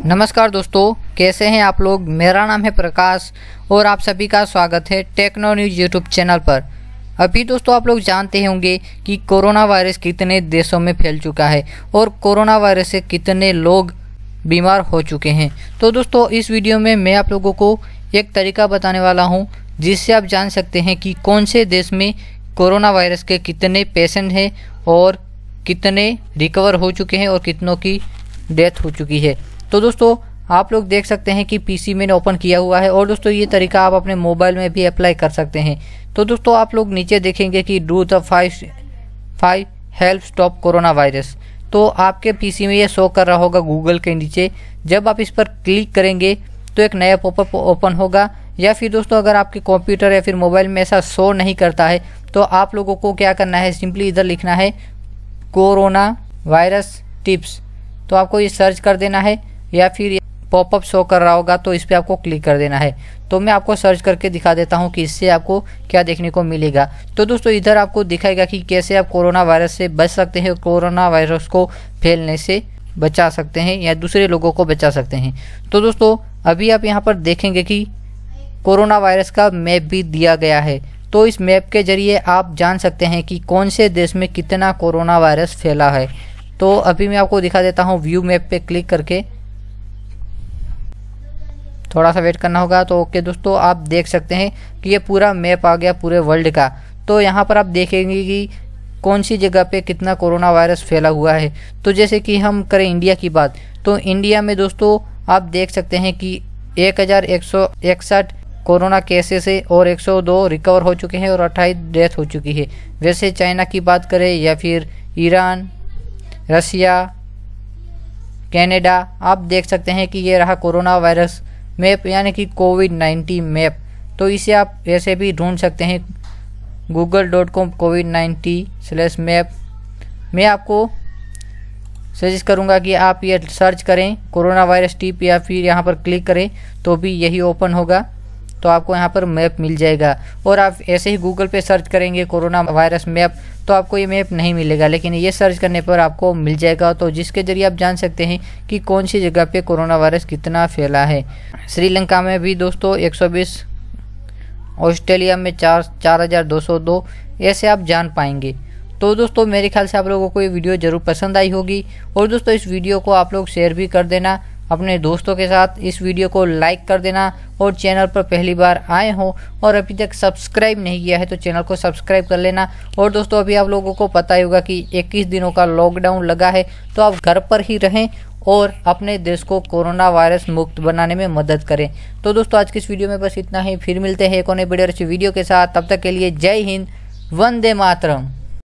नमस्कार दोस्तों, कैसे हैं आप लोग। मेरा नाम है प्रकाश और आप सभी का स्वागत है टेक्नो न्यूज़ यूट्यूब चैनल पर। अभी दोस्तों आप लोग जानते होंगे कि कोरोना वायरस कितने देशों में फैल चुका है और कोरोना वायरस से कितने लोग बीमार हो चुके हैं। तो दोस्तों इस वीडियो में मैं आप लोगों को एक तरीका बताने वाला हूं जिससे आप जान सकते हैं कि कौन से देश में कोरोना वायरस के कितने पेशेंट हैं और कितने रिकवर हो चुके हैं और कितनों की डेथ हो चुकी है। तो दोस्तों आप लोग देख सकते हैं कि पीसी मैंने ओपन किया हुआ है और दोस्तों ये तरीका आप अपने मोबाइल में भी अप्लाई कर सकते हैं। तो दोस्तों आप लोग नीचे देखेंगे कि do the 5 help stop corona virus. तो आपके पीसी में ये शो कर रहा होगा गूगल के नीचे। जब आप इस पर क्लिक करेंगे तो एक नया पॉपअप ओपन होगा, या फिर दोस्तों अगर आपके कंप्यूटर या फिर मोबाइल में ऐसा शो नहीं करता है तो आप लोगों को क्या करना है, सिंपली इधर लिखना है कोरोना वायरस टिप्स। तो आपको ये सर्च कर देना है या फिर पॉपअप शो कर रहा होगा तो इस पर आपको क्लिक कर देना है। तो मैं आपको सर्च करके दिखा देता हूं कि इससे आपको क्या देखने को मिलेगा। तो दोस्तों इधर आपको दिखाएगा कि कैसे आप कोरोना वायरस से बच सकते हैं, कोरोना वायरस को फैलने से बचा सकते हैं या दूसरे लोगों को बचा सकते हैं। तो दोस्तों अभी आप यहाँ पर देखेंगे कि कोरोना वायरस का मैप भी दिया गया है। तो इस मैप के जरिए आप जान सकते हैं कि कौन से देश में कितना कोरोना वायरस फैला है। तो अभी मैं आपको दिखा देता हूँ व्यू मैप पे क्लिक करके। थोड़ा सा वेट करना होगा। तो ओके दोस्तों आप देख सकते हैं कि ये पूरा मैप आ गया पूरे वर्ल्ड का। तो यहाँ पर आप देखेंगे कि कौन सी जगह पे कितना कोरोना वायरस फैला हुआ है। तो जैसे कि हम करें इंडिया की बात, तो इंडिया में दोस्तों आप देख सकते हैं कि 1161 कोरोना केसेस है और 102 रिकवर हो चुके हैं और 28 डेथ हो चुकी है। वैसे चाइना की बात करें या फिर ईरान, रसिया, कनाडा, आप देख सकते हैं कि ये रहा कोरोना वायरस मैप यानी कि कोविड-19 मैप। तो इसे आप ऐसे भी ढूंढ सकते हैं google.com COVID-19/मैप। मैं आपको सजेस्ट करूंगा कि आप ये सर्च करें कोरोना वायरस टिप या फिर यहाँ पर क्लिक करें तो भी यही ओपन होगा। तो आपको यहाँ पर मैप मिल जाएगा। और आप ऐसे ही गूगल पे सर्च करेंगे कोरोना वायरस मैप तो आपको ये मैप नहीं मिलेगा, लेकिन ये सर्च करने पर आपको मिल जाएगा। तो जिसके जरिए आप जान सकते हैं कि कौन सी जगह पे कोरोना वायरस कितना फैला है। श्रीलंका में भी दोस्तों 120, ऑस्ट्रेलिया में 4202, ऐसे आप जान पाएंगे। तो दोस्तों मेरे ख्याल से आप लोगों को ये वीडियो ज़रूर पसंद आई होगी। और दोस्तों इस वीडियो को आप लोग शेयर भी कर देना अपने दोस्तों के साथ। इस वीडियो को लाइक कर देना और चैनल पर पहली बार आए हो और अभी तक सब्सक्राइब नहीं किया है तो चैनल को सब्सक्राइब कर लेना। और दोस्तों अभी आप लोगों को पता ही होगा कि 21 दिनों का लॉकडाउन लगा है, तो आप घर पर ही रहें और अपने देश को कोरोना वायरस मुक्त बनाने में मदद करें। तो दोस्तों आज की इस वीडियो में बस इतना ही। फिर मिलते हैं एक और नए वीडियो के साथ। तब तक के लिए जय हिंद, वंदे मातरम।